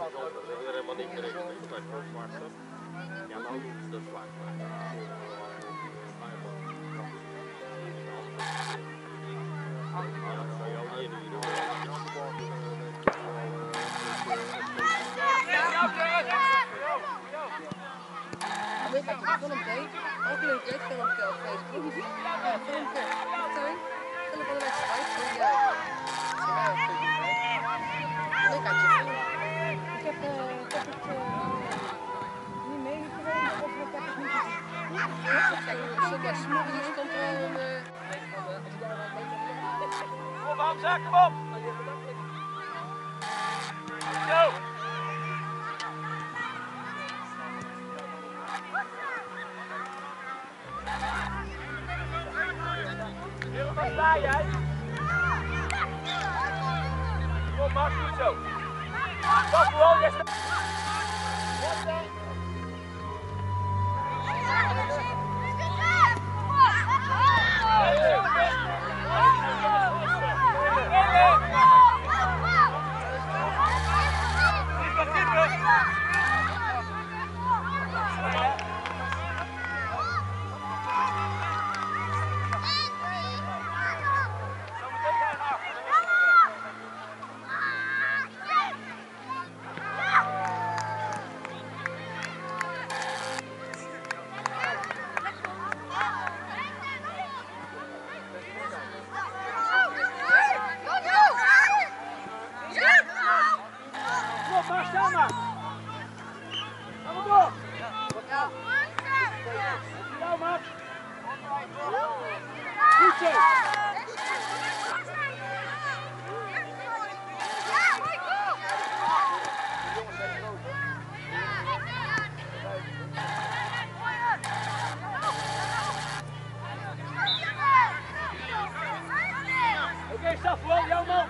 helemaal niet geregeld bij Volkswagen. Ja, nou doen ze dat vaak. Dat zou je ook niet doen. Weet dat je een film deed? Ook leuk, hè? Filmpje op Facebook. Filmpje. Tuin. Film van de wedstrijd. Leuk had je film. Ik heb het niet meegekregen of ik heb het niet gezien. Kijk, s'morgens komt er een... Kom Hamza, kom op! Go! Waar sta jij? Kom Max, goed zo. Pas gewoon, jij staat. Oké, stap gewoon, jouw man.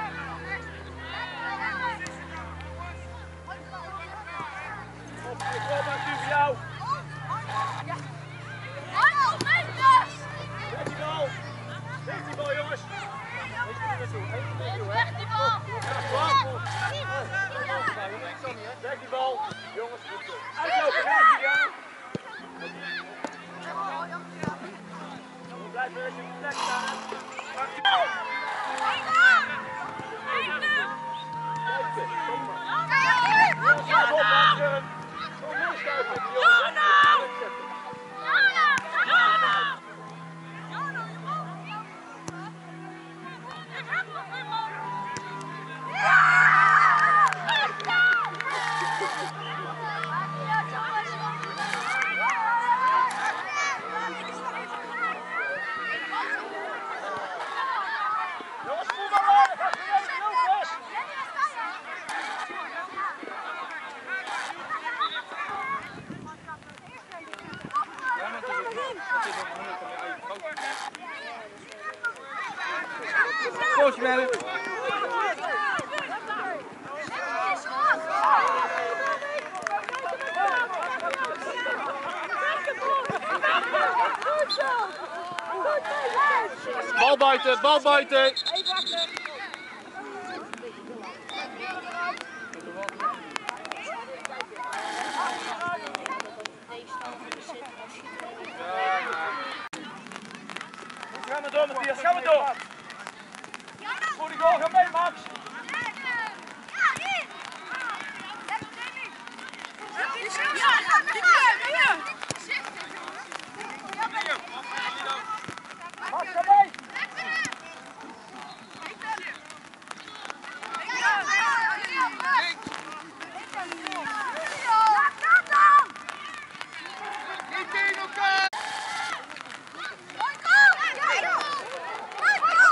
Op, ik wil maar nu voor jou. Weg die bal. Weg die bal, jongens. Weg die bal. Weg die bal. Jongens, uitlopen, weg die aan. Blijf weer eens in de plek staan. Pak die bal. Postje bal buiten, bal buiten. Ga maar door, Matthias, ga maar door. Voor die goal, ga mee, Max. Max, ga mee. Niet tegen elkaar.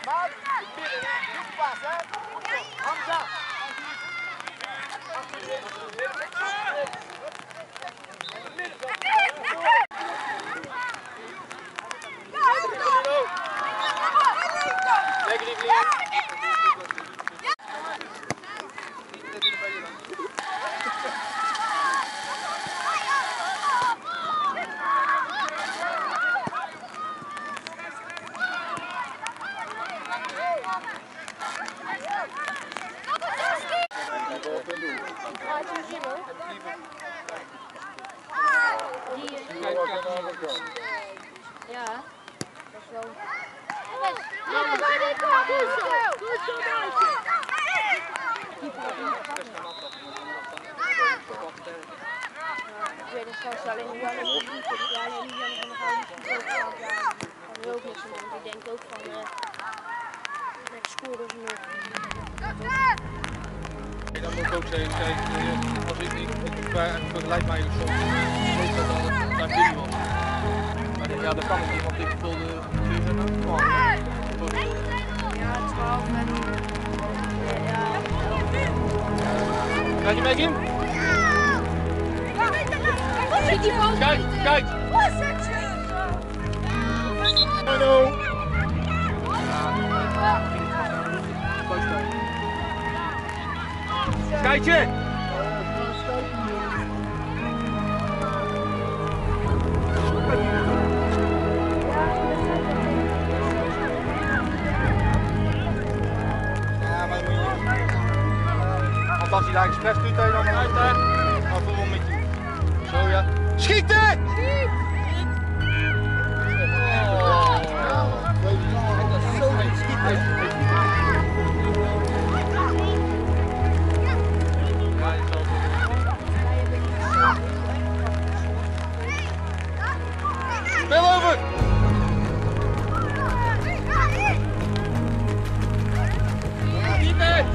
maat. Midden, goed pas, hè. Hamza. Lekker die vliegen. Ja, dat is wel. Ik weet het zelfs alleen niet van de er ook niks aan doen. Ik denk ook van ik scoorde of niet. Dan moet ik ook zeggen, kijk, als ik niet, het vergelijkt mij soms, weet dat dan naar jullie was. Maar ja, dat kan ik niet, want ik vulde 12. Ja, 12 en ja. Kijk je mee, Kim? Kijk, kijk! Hallo! Kijkje! Ja, maar moet je. Want als hij daar expres doet, dan uit hè? Dan voel met je. Zo ja. Schieten! Schiet! Oh. Dat is zo niet schieten. Speel over! Niet uit!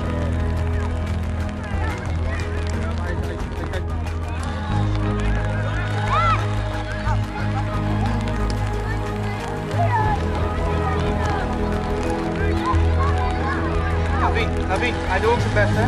Navi, hij doet ook zijn best, hè?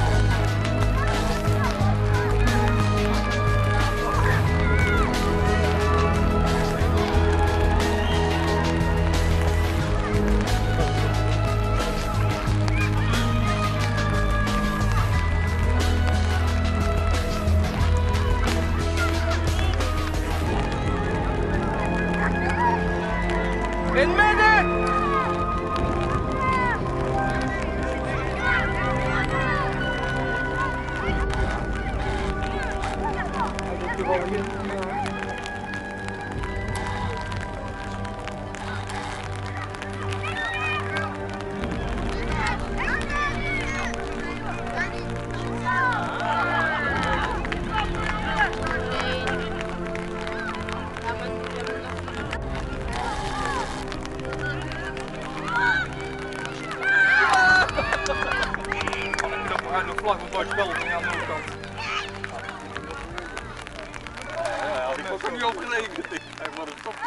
In midden! De vlag van het spel aan de andere kant. Ja, die was er niet opgerekend. Hij wordt een top.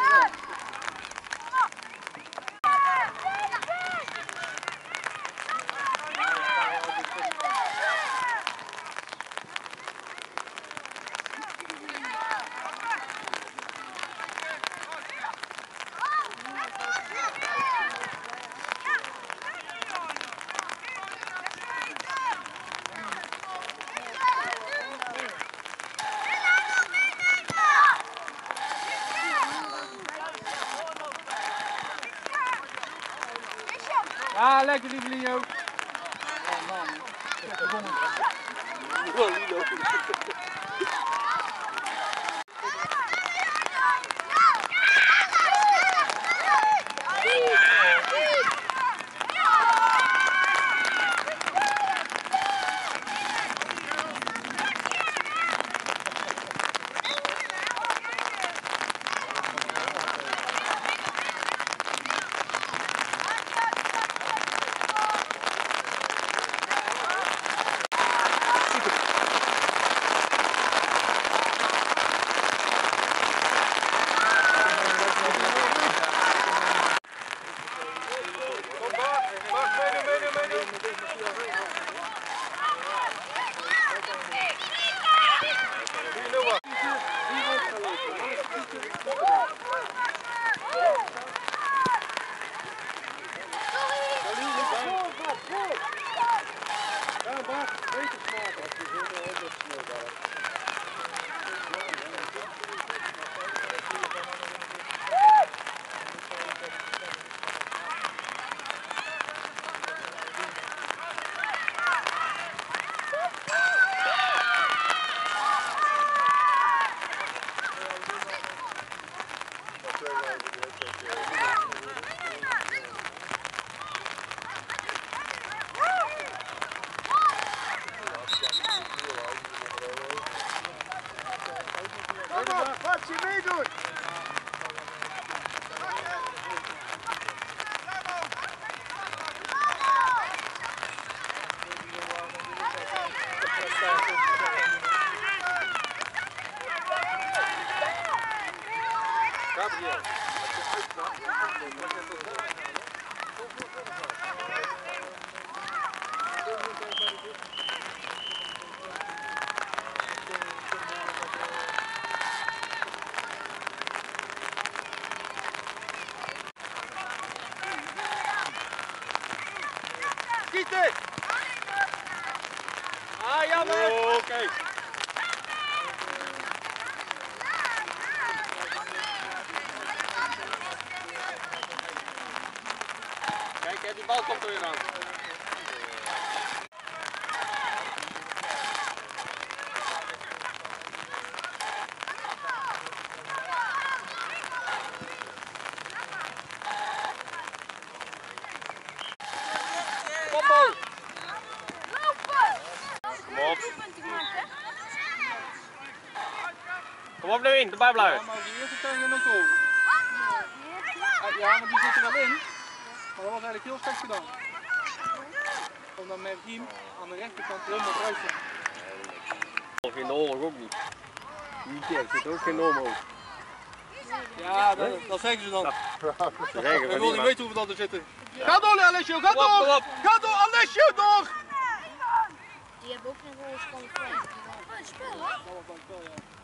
Ja, lekker lieveling ook. Oh man. Oh, Lilo. Schieten! Ah, jammer! Oké. Kijk, hè, die bal komt er weer aan. Kom op! Kom op, Lewin, erbij blijven. Ja, maar die eerste kan je nog komen. Ja, maar die zit er wel in. Maar dat was eigenlijk heel slecht gedaan. Omdat met Riem aan de rechterkant helemaal eruit zit. Of in de oorlog ook niet. Die zit ook geen norm. Ja, dat zeggen ze dan. Ze zeggen Ik van wil niet niet, weten hoeveel dat er zitten. Ga door, Alessio, ga door! Ga door, Alessio, door! Die hebben ook nog wel eens kwalificatie. Oh, spel hoor. Dat was dan spel, ja.